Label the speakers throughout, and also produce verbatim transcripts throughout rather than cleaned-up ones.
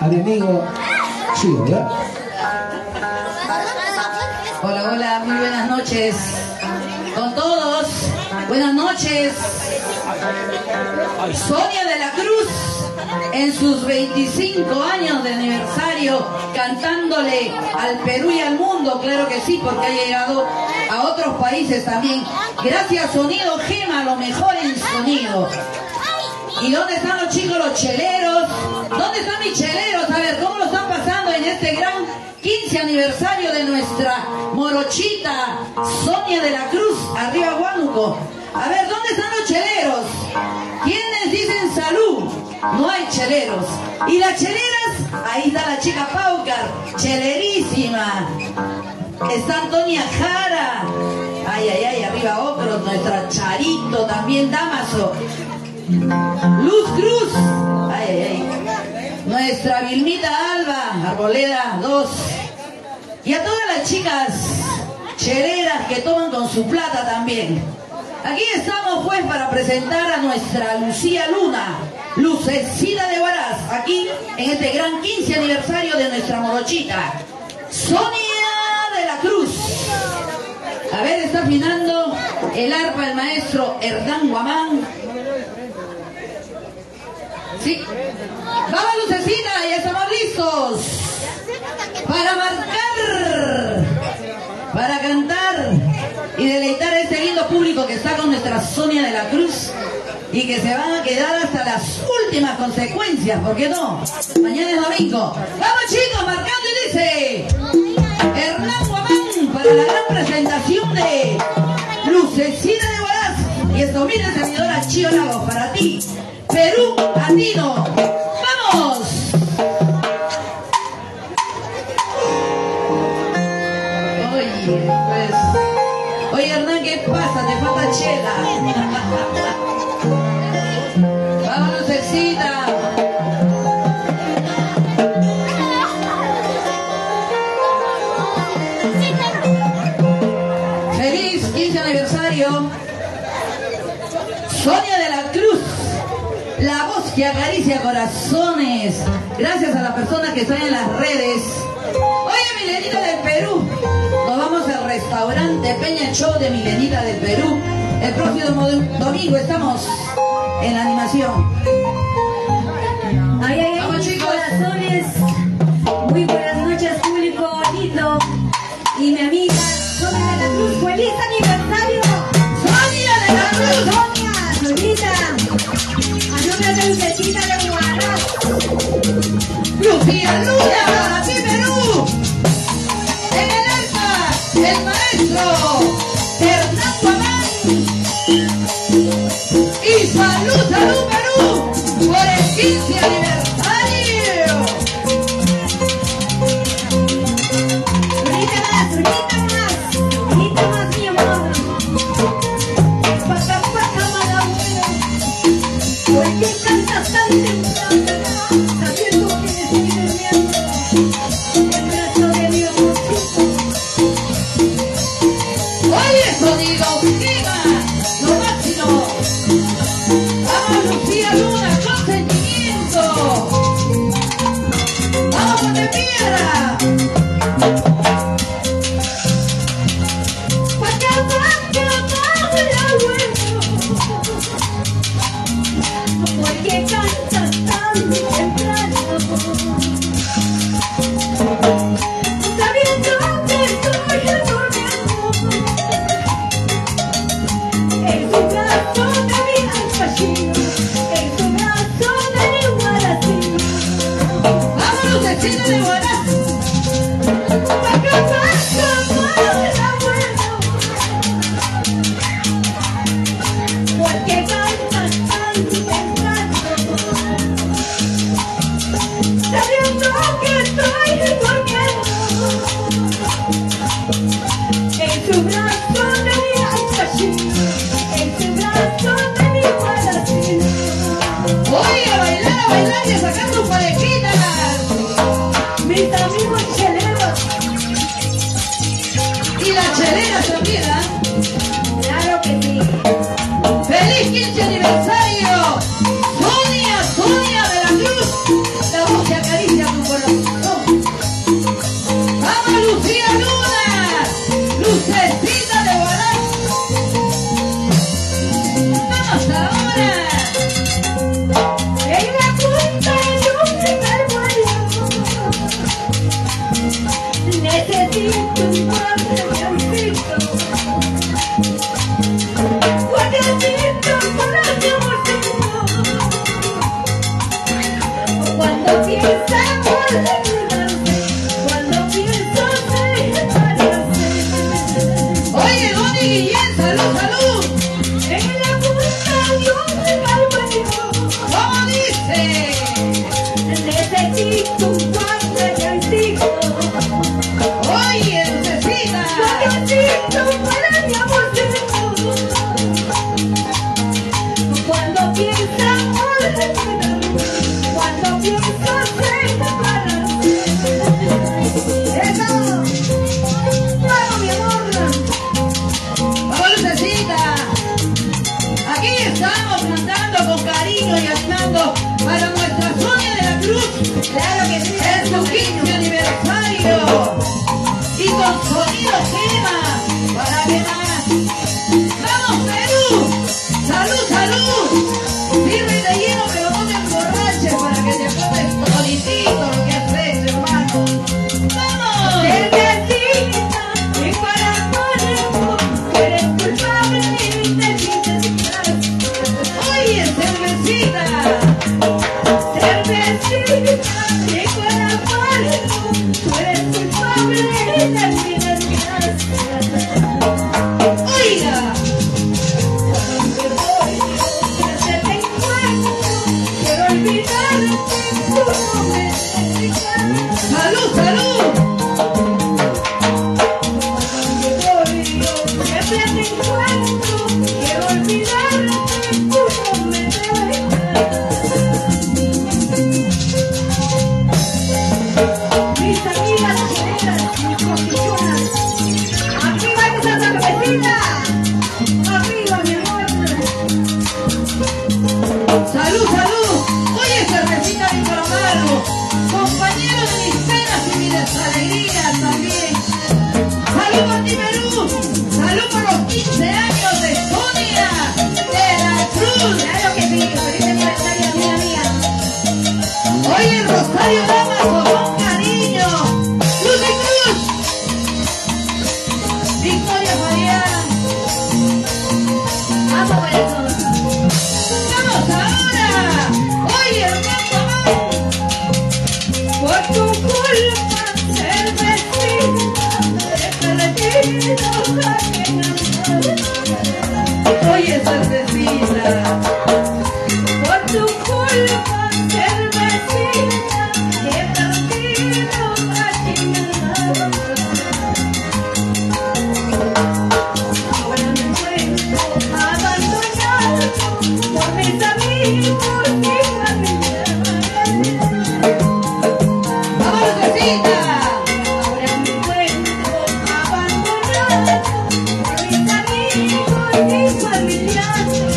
Speaker 1: al amigo Chivo, ¿ya?
Speaker 2: Hola, hola, muy buenas noches con todos. Buenas noches. Sonia de la Cruz, en sus veinticinco años de aniversario, cantándole al Perú y al mundo, claro que sí, porque ha llegado a otros países también. Gracias, Sonido Gema, lo mejor en sonido. ¿Y dónde están los chicos, los cheleros? ¿Dónde están mis cheleros? A ver, ¿cómo lo están pasando en este gran quince aniversario de nuestra morochita Sonia de la Cruz, arriba Huánuco? A ver, ¿dónde están los cheleros? ¿Quiénes dicen salud? No hay cheleros. ¿Y las cheleras? Ahí está la chica Paucar, chelerísima. Está Antonia Jara. Ay, ay, ay, arriba Ocros, nuestra Charito, también Damaso. Luz Cruz. Ay, ay, ay. Nuestra Vilmita Alba, Arboleda dos. Y a todas las chicas cheleras que toman con su plata también. Aquí estamos pues para presentar a nuestra Lucía Luna, Lucecita de Huaraz, aquí en este gran quince aniversario de nuestra morochita, Sonia de la Cruz. A ver, está afinando el arpa el maestro Hernán Guamán. Sí. Vamos, Lucecita, ya estamos listos para marcar, para cantar y deleitar a este lindo público que está con nuestra Sonia de la Cruz y que se van a quedar hasta las últimas consecuencias, ¿por qué no? Mañana es domingo. Vamos, chicos, marcando y dice Hernán Guamán para la gran presentación de Lucecita de Huaraz y esta humilde servidora Chío Lagos para ti, Perú Latino. ¡Vamos! Oye, pues... Oye, Hernán, ¿qué pasa? Te falta chela. Vamos, Lucecita. Feliz quince aniversario. Sonia de la Cruz, la voz que acaricia corazones. Gracias a las personas que están en las redes. Oye, Milenita del Perú, nos vamos al restaurante Peña Show de Milenita del Perú. El próximo domingo estamos en la animación.
Speaker 3: Ay, ay,
Speaker 2: vamos,
Speaker 3: ay,
Speaker 2: chicos.
Speaker 3: Corazones. Muy buenas noches, público lindo. Y mi amiga Sonia de la Cruz, feliz aniversario.
Speaker 2: Sonia de la Cruz.
Speaker 3: Sonia, Sonita. A nombre de Lucecita de Huaraz.
Speaker 2: Lucía Luna, para ti, Perú. En el alma, el maestro Hernán Guamán. Y salud, salud, Perú, por el quince aniversario.
Speaker 3: Sonita más, Sonita más. Sonita más, mi amor. Paca, paca, mala abuela. ¿Por qué cantas tan temprano? Sabiendo que me estoy durmiendo. El brazo de Dios.
Speaker 2: Oye, sonido, Gema, lo máximo. Vamos, Lucía Luna, con sentimiento. Vamos de piedra.
Speaker 3: Paca, paca, mala abuela. ¿Por qué cantas tan temprano? Sabiendo que estoy durmiendo. En su brazo de mi alfachino, en su brazo de mi guaracino.
Speaker 2: Vamos, Lucecita de Huaraz.
Speaker 3: Paca, paca, mala abuela. ¿Por qué cantas tan temprano? Sabiendo que estoy durmiendo. En su brazo de mi alfachino, en su brazo de mi guaracino.
Speaker 2: Oye, a bailar, a bailar y a sacar tus parejitas.
Speaker 3: Mi necesito un cuadradito.
Speaker 2: Oye, Lucecita.
Speaker 3: Lo necesito para mi amorcito. Cuando piensa olvidar, cuando piensa separar. Eso. Vamos, mi amor.
Speaker 2: Vamos, Lucecita. Aquí estamos cantando con cariño y cantando para nuestra Sonia de la Cruz.
Speaker 3: Claro que sí.
Speaker 2: Es su quince aniversario. Y con sonido quema. ¿Para qué más? ¡Vamos, Perú! ¡Salud, salud! Sirve de lleno, pero no te emborraches para que te acuerdes toditito lo que haces, hermano. ¡Vamos!
Speaker 3: Cervecita, y para ponerlo, tú eres culpable de necesitar.
Speaker 2: ¡Oye, cervecita!
Speaker 3: Cervecita, y para ponerlo, tú eres culpable de necesitar.
Speaker 2: ¡Oiga!
Speaker 3: Hacerte encuentro, quiero olvidarte, tú no me necesitas.
Speaker 2: ¡Salud, salud!
Speaker 3: Siempre te encuentro, quiero olvidarte, tú no me dejas. Mis amigas chilenas, mis cosillonas, arriba esa cervecita, arriba mi amor.
Speaker 2: ¡Salud, salud! Oye, cervecita de Camargo, compañero de mis penas y mis desalegrías también. ¡Salud por ti, Perú! ¡Salud por los quince años de Sonia de la Cruz!
Speaker 3: Claro que sí, feliz aniversario, amiga mía.
Speaker 2: Oye, Rosario Damaso, con cariño. ¡Cruz y Cruz! Victoria Mariana.
Speaker 3: Vamos, corazón.
Speaker 2: ¡Vamos ahora! ¡Oye, hermano!
Speaker 3: Por tu culpa, cervecita, he perdido la.
Speaker 2: Oye, cervecita.
Speaker 3: Por tu culpa, cervecita, he perdido la. Ahora me encuentro abandonado por mis amigos y familia.
Speaker 2: ¡Vamos, cervecita!
Speaker 3: Ahora me encuentro abandonado por mis amigos y familiares.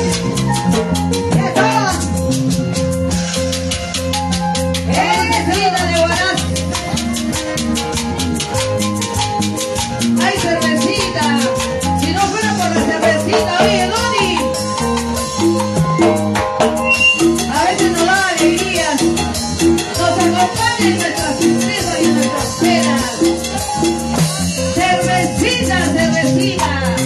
Speaker 2: ¡Cervecita de Huaraz! ¡Ay, cervecita! Si no fuera por la cervecita, oye, Doni. A veces nos da alegrías, nos acompaña en nuestras tristezas y en nuestras penas. ¡Cervecita, cervecita!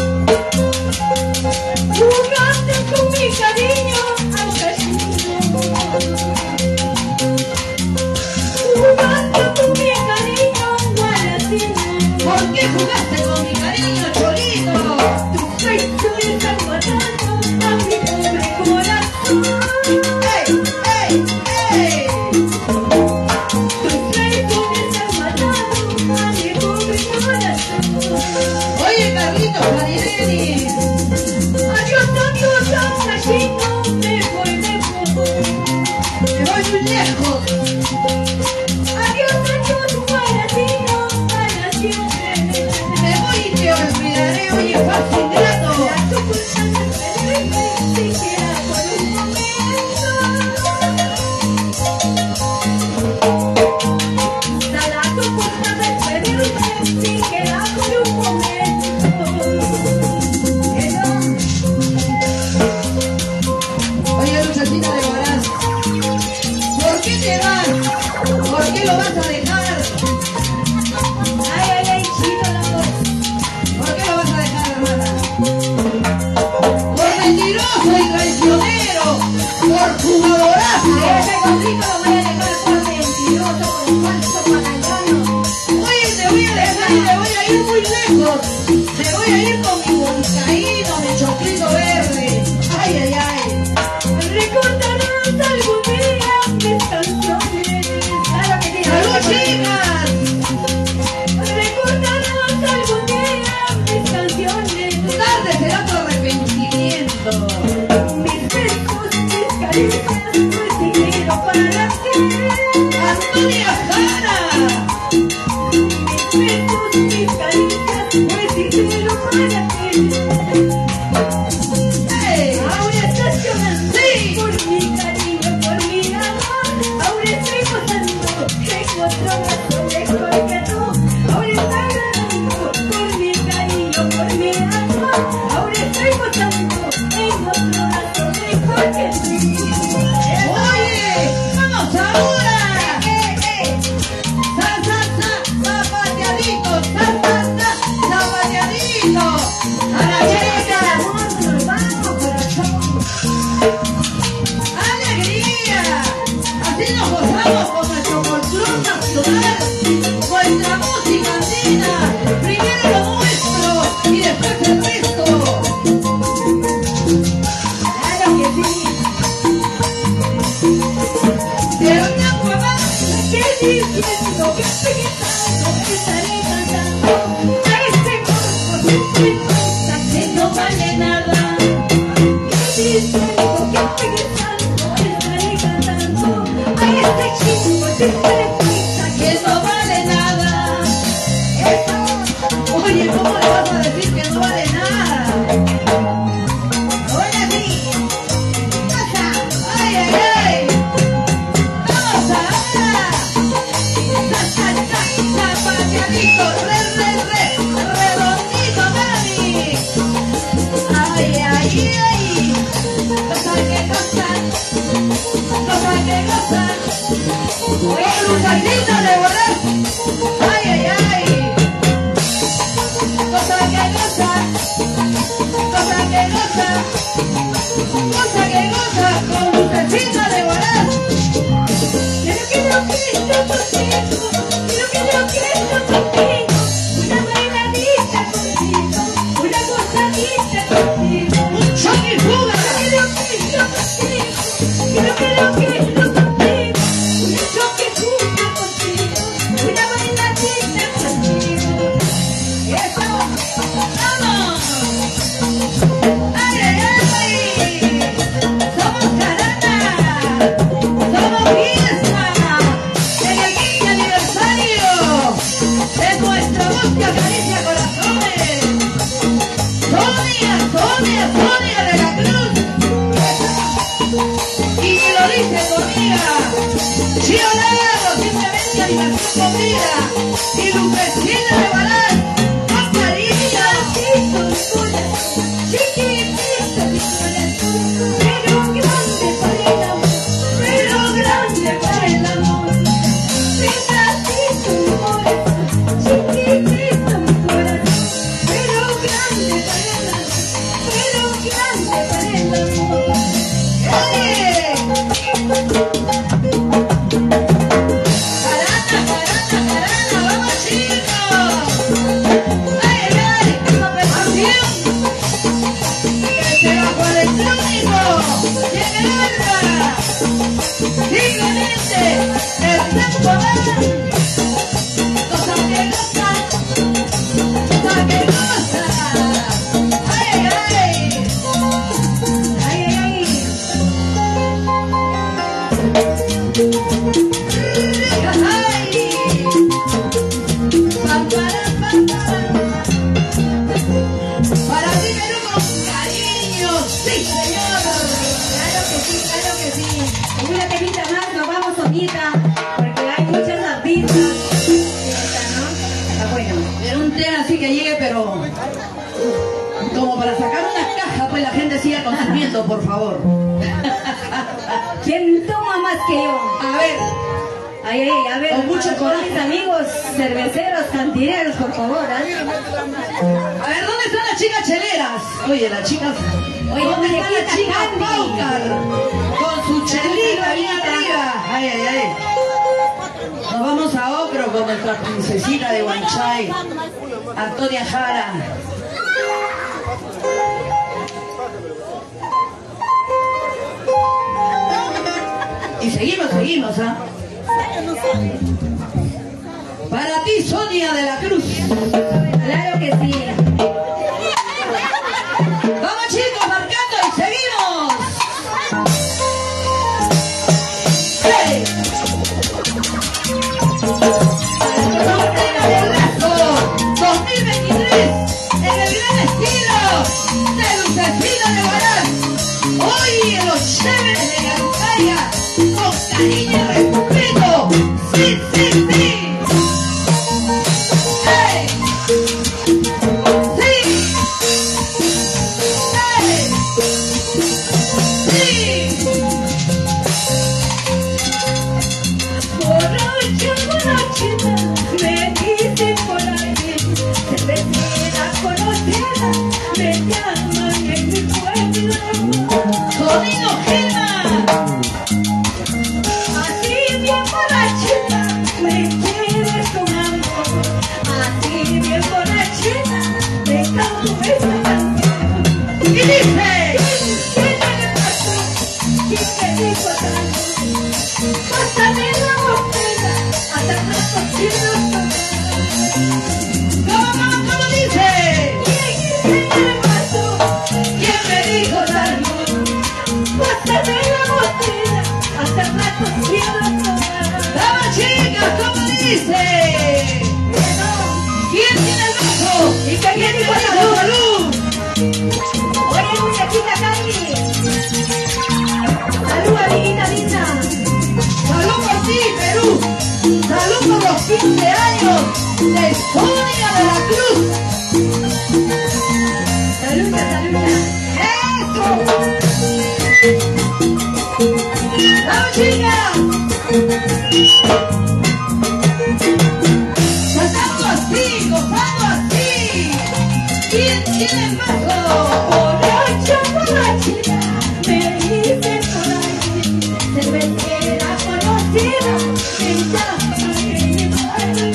Speaker 3: Jugaste con mi cariño al casino. Jugaste con mi cariño guaracino.
Speaker 2: ¿Por qué jugaste con mi cariño, Cholito?
Speaker 3: Tu pecho está matando a mi pobre corazón.
Speaker 2: ¡Ey, ey, ey!
Speaker 3: Tu pecho está matando a mi pobre corazón.
Speaker 2: Oye, Carlitos Marinelli.
Speaker 3: Adiós, adiós, al casino. Me voy, me voy.
Speaker 2: Me voy muy lejos.
Speaker 3: Adiós, adiós, guaracino, para siempre.
Speaker 2: Me voy y te olvidaré, oye, fácil grato.
Speaker 3: La tu culpa no me siquiera por un momento. Nada tu culpa de pedirme siquiera por un momento.
Speaker 2: Oye, Lucecita de Huaraz, ¿por qué te vas? ¿Por qué lo vas a dejar?
Speaker 3: Ay, ay, ay, chido la voz.
Speaker 2: ¿Por qué lo vas a dejar, hermana? Por mentiroso y traicionero, por jugadorazo.
Speaker 3: Ese conflicto lo voy a dejar por mentiroso, por falso, pagano.
Speaker 2: Oye, te voy a dejar y te voy a ir muy lejos. Te voy a ir con mi bonicaíno, mi choclito verde. Ay, ay, ay.
Speaker 3: Recordarás algún día mis canciones.
Speaker 2: gozamos, gozamos con nuestro folclore nacional, nuestra música andina, primero lo nuestro y después el resto.
Speaker 3: Claro que sí.
Speaker 2: De una mamá,
Speaker 3: ¿Qué diciendo? ¿Qué pensando? Estaré cantando a este cuerpo sin vergüenza que no vale nada. ¿Qué diciendo? ¿Qué pensando? Estaré cantando a este chico sin vergüenza
Speaker 2: que no vale nada.
Speaker 3: Eso.
Speaker 2: Oye, ¿cómo le vas a decir que no vale nada?
Speaker 3: Ahora sí. Pasa.
Speaker 2: ¡Ay, ay, ay! ¡Vamos ahora! ¡Sa, sa, sa! ¡Zapateadito! ¡Re, re, re! ¡Redondito, mami! ¡Ay, ay, ay! ¡Cosa que gozan! ¡Cosa que gozan! ¡Oh, Lucasita de volar! ¡Ay, ay, ay! ¡Cosa que gozan! ¡Cosa que gozan! ¡Cosa que gozan! ¡Con Lucasita de volar!
Speaker 3: Quiero que lo quiero contigo, quiero que lo quiero contigo, una bailadita contigo, una gozadita contigo.
Speaker 2: ¡Un choque y fuga!
Speaker 3: Quiero que lo contigo, quiero que lo quiero contigo, una choque junto contigo, una bailadita contigo. Eso,
Speaker 2: ¡Vamos! ¡Ay, ay, ay! ¡Somos carana! ¡Somos fiesta! ¡En el quince aniversario de nuestra música acaricia corazones! ¡Sonia, Sonia, Sonia de la Cruz! Y ni lo dice tu amiga Chio Lago, simplemente animación con vida y Lucecina de Balán con cariño.
Speaker 3: chiquitito mi corazón, chiquitito mi corazón, pero grande para el amor, pero grande para el amor. Pedacito mi corazón, chiquitito mi corazón, pero grande para el amor, pero grande para el amor.
Speaker 2: ¡Oye! ¡Carana, carana, carana! ¡Vamos, chicos! ¡Ay, ay, ay! ¡Esa percusión! ¡Este bajo electrónico! ¡Tiene alma! ¡Simplemente el tiempo va! ¡Cosa que goza! ¡Cosa que goza! ¡Ay, ay, ay!
Speaker 3: Ay, ay, ay.
Speaker 2: Para ti, Perú, con cariño, sí, señor.
Speaker 3: Claro que sí, claro que sí. Una temita más, nos vamos, Soñita, porque hay muchas artistas. Esta, ¿no? Está bueno.
Speaker 2: Era un tema así que llegue, pero como para sacar una caja, pues la gente siga consumiendo, por favor.
Speaker 3: ¿Quién toma más que yo?
Speaker 2: A ver,
Speaker 3: Ay, ay, ay, a ver,
Speaker 2: Con mucho
Speaker 3: a todos
Speaker 2: coraje.
Speaker 3: mis amigos cerveceros, cantineros, por favor, ¿eh?
Speaker 2: a ver, ¿dónde están las chicas cheleras? Oye, las chicas...
Speaker 3: Oye,
Speaker 2: ¿dónde están las
Speaker 3: muñequita
Speaker 2: chicas
Speaker 3: Candy.
Speaker 2: Paucar? Con su chelita bien arriba. Ay, ay, ay. Nos vamos a Ocro con nuestra princesita de Huanchay, Antonia Jara. Y seguimos, seguimos, ¿ah? Para ti, Sonia de la Cruz.
Speaker 3: Claro que sí.
Speaker 2: Vamos, chicos, marcando y seguimos. ¡Hey! Cortina de Lazo dos mil veintitrés en el gran estilo de Lucecina de Balán. Hoy en los chéveres de Garucaya, con cariño y respeto. ¡Sí, sí, sí! ¡Hey! ¡Sí! ¡Hey! ¡Sí!
Speaker 3: Borracha, borrachita, me dicen por ahí, cervecera conocida, me llaman en mi pueblo.
Speaker 2: ¡Sonido Gema!
Speaker 3: Así
Speaker 2: cumpleaños de Sonia de la Cruz.
Speaker 3: Saluda, saluda.
Speaker 2: ¡Eso! ¡Vamos, chicas! Cantando así, gozando así. ¿Quién tiene bajo?
Speaker 3: Borracha, borrachita, me dicen por ahí, cervecera conocida, me llama en mi barrio.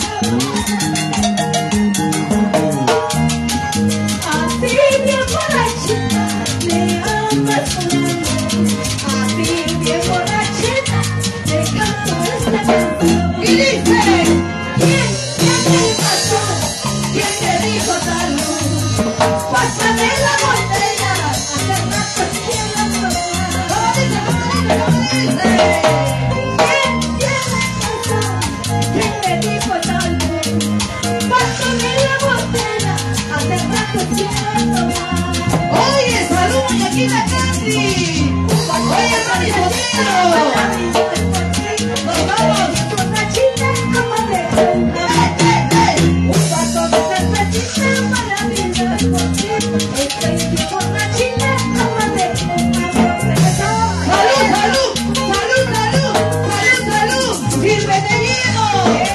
Speaker 3: Así bien borrachita, me amas sonando, así bien borrachita, te canto esta canción.
Speaker 2: Y dice,
Speaker 3: ¿Quién, quién te pasó? ¿Quién te dijo salud? Pásame la botella, hace rato quiero tomar.
Speaker 2: ¿cómo dice, cómo dice, cómo dice?
Speaker 3: ¿Quién, quién me pasó? ¿Quién te dijo salud? Pásame la botella, hace rato quiero tomar.
Speaker 2: Oye, salud, muñequita Candy. Oye, Tony Sotelo. Nos vamos.
Speaker 3: Borrachita, amate. Un vaso de cervecita para brindar por ti. Estoy bien borrachita, amate.
Speaker 2: Salud, salud, salud, salud, salud, salud. Sírvete vino.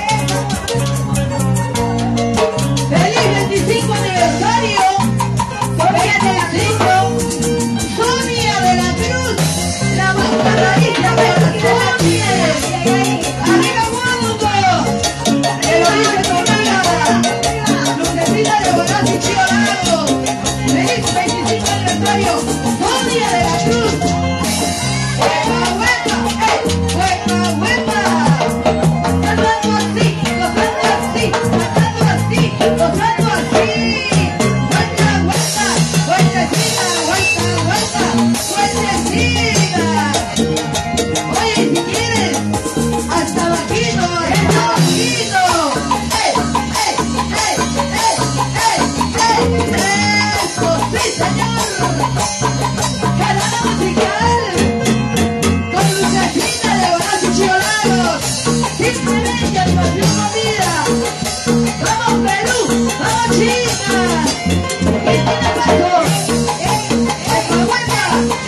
Speaker 2: Feliz veinticinco aniversario. veinticinco. Sonia de la Cruz. La más paradita de las Sonia. Arriba mundo. Que lo dice tu amiga. Lucecita de Bonazzi Chío Largo. Feliz veinticinco aniversario. Sonia de la Cruz. ¡Huepa, huepa! ¡Eh! ¡Huepa, huepa! Cantando así, gozando así, cantando así, gozando así. ¡Vuelta, vuelta! ¡Vueltecita, vuelta, vuelta! ¡Vueltecita! Oye, si quieres, hasta bajito, hasta bajito. ¡Eh, eh, eh, eh, eh, eh! ¡Eso sí, señor! ¡Canal musical! Con Lucecita de Bonazzi Chío Largo. Simplemente animación movida. ¡Vamos, Perú! ¡Vamos, chicas! ¿Quién tiene paso? ¡Huepa, huepa!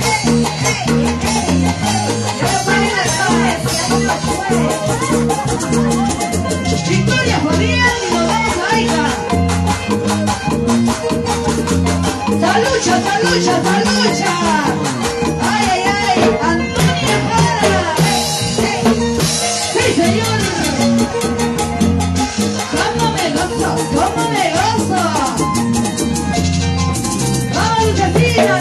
Speaker 2: Victoria Fabián y nos vamos a hija. ¡Salucha, salucha, salucha! ¡Ay, ay, ay! ¡Antonia Jara! ¡Sí, señor! ¡Cómo me gozo! ¡Cómo me gozo! ¡Vamos, Lucecita!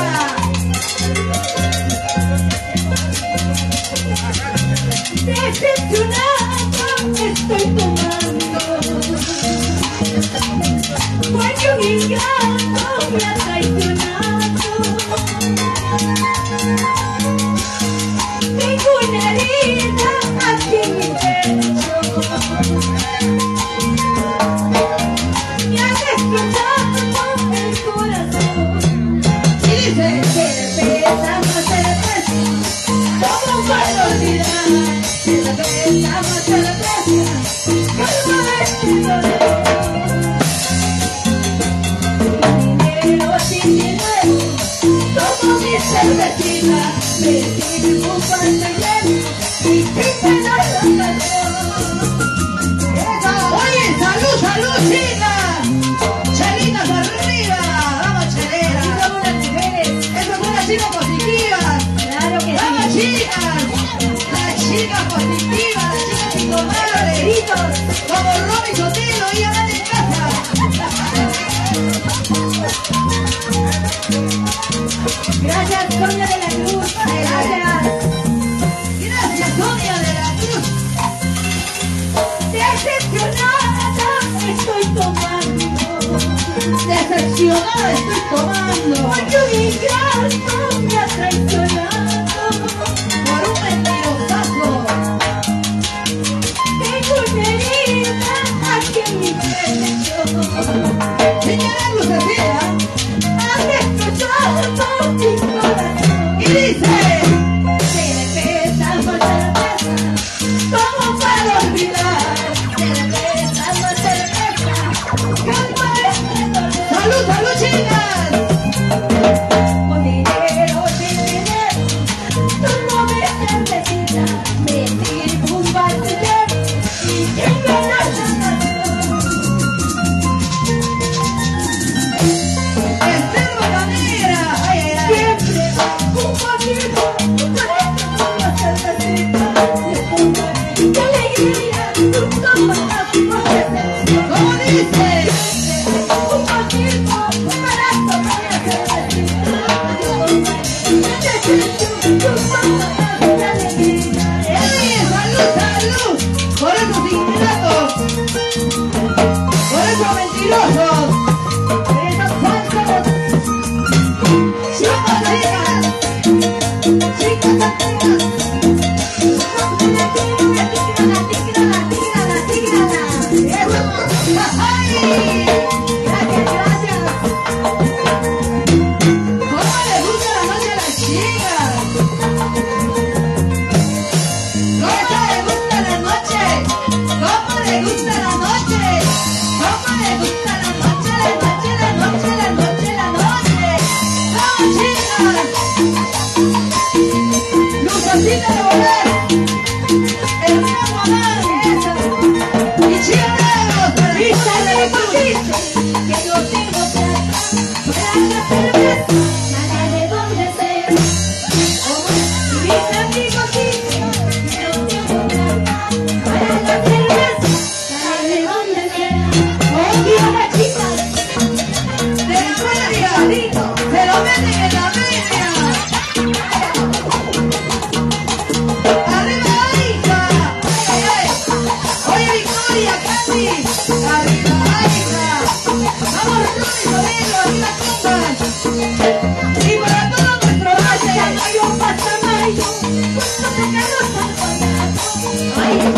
Speaker 3: Decepcionada estoy tomando. Porque un ingrato me ha traicionado. Tengo una herida aquí en mi pecho. Me ha destrozado el corazón.
Speaker 2: Y dice,
Speaker 3: Se le pesa, no se le pesa. ¿Cómo puedo olvidar? Se le pesa, no se le pesa. ¿Cómo es mi dolor? Sin dinero, sin dinero. Tomo mi cervecita. Me sirvo un pan de hielo. Y quítala la calor.
Speaker 2: oye, salud, salud, chicas. Chelitas arriba. Vamos, chelera.
Speaker 3: Somos las mujeres.
Speaker 2: Esas son las chicas positivas.
Speaker 3: Claro que
Speaker 2: Vamos,
Speaker 3: sí.
Speaker 2: chicas. Las chicas positivas, las chicas indomables.
Speaker 3: Gritos.
Speaker 2: Como Romy Sotelo, ella va de casa.
Speaker 3: Gracias, Sonia de la Cruz. Gracias.
Speaker 2: Gracias, Sonia de la Cruz.
Speaker 3: Decepcionada estoy tomando.
Speaker 2: Decepcionada estoy tomando.
Speaker 3: Porque un ingrato me ha traicionado.
Speaker 2: Por un mentirosazo.
Speaker 3: Tengo una herida aquí en mi pecho.
Speaker 2: Señora Lucecita.
Speaker 3: Ha destrozado mi corazón.
Speaker 2: Y dice,
Speaker 3: Se le pesa, no se le pesa. ¿Cómo para olvidar? Se le pesa,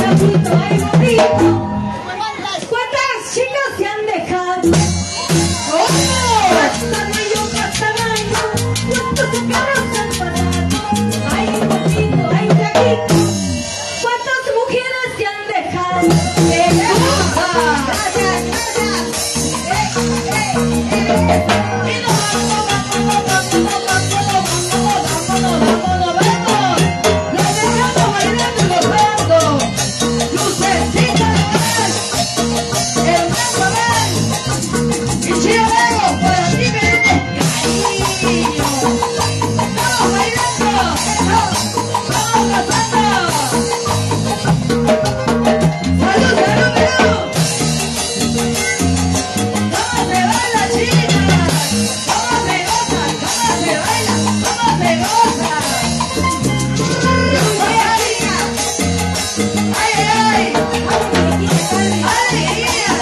Speaker 3: bonito, ay bonito. ¿Cuántas chicas se han dejado? ¡Oh! Tamaño por tamaño, ¿cuántos carros han pasado? Ay bonito, ay flaquito. ¿Cuántas mujeres se han dejado? ¡Hermosa! Gracias, gracias. Eh, eh, eh. Y nos vamos, vamos, vamos, vamos, vamos, vámonos, vámonos, vámonos. Los dejamos bailando y gozando. Lucecitas, hermano, ven. Y chileo, para ti venimos cariño. Vamos bailando, vamos, vamos gozando. Salud, salud, salud. ¿Cómo se baila, chicas? ¿Cómo se goza? ¿Cómo se baila? ¿Cómo se goza? ¡Ay, ay, ay! ¡Alegría!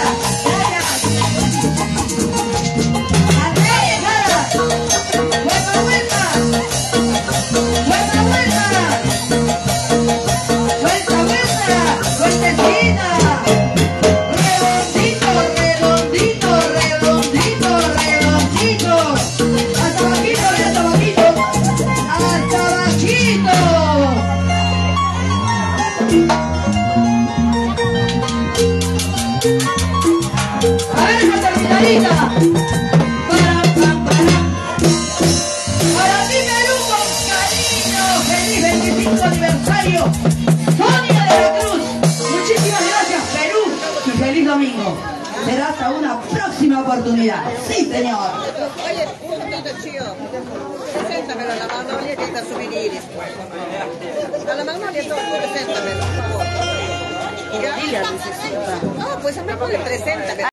Speaker 3: ¡Alegría! ¡Vuelta, vuelta! ¡Vuelta, vuelta! ¡Vuelta, vuelta! ¡Vueltecita! Redondito, redondito, redondito, redondito. Hasta bajito, hasta bajito. Hasta bajito. A ver esa terminadita. Para, para, para. Para ti, Perú, con cariño. Feliz veinticinco aniversario. Sonia de la Cruz. Muchísimas gracias, Perú. Y feliz domingo. Será hasta una próxima oportunidad. Sí, señor.
Speaker 4: Oye, un momento, Cio. Preséntamelo a la Magnolia que está souvenir. A la Magnolia, tú preséntamelo, por favor. ¿Ya? No, pues a mí me preséntame.